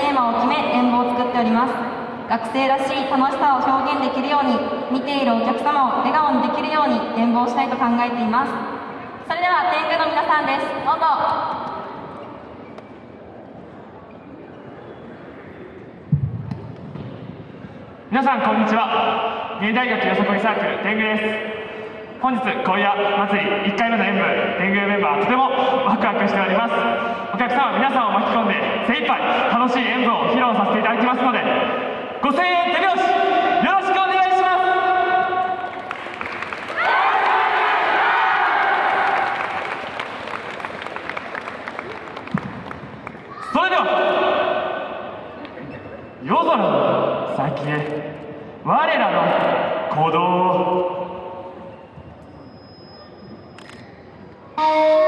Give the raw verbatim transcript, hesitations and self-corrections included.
テーマを決め演舞を作っております。学生らしい楽しさを表現できるように、見ているお客様を笑顔にできるように演舞をしたいと考えています。それでは天狗の皆さんです。どうぞ。 皆さんこんにちは。三重大学よさこいサークル天狗です。本日今夜祭りいっかいめの演舞、天狗メンバーとてもワクワクしております。お客様皆さんを巻き込んで精一杯楽しい演舞を披露させていただきますので、ご声援手拍子よろしくお願いします。それでは夜空の先へ我らの鼓動を。